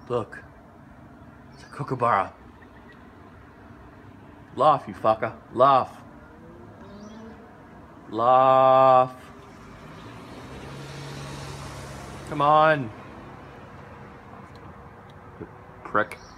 Look. It's a kookaburra. Laugh, you fucker. Laugh. Laugh. Come on. You prick.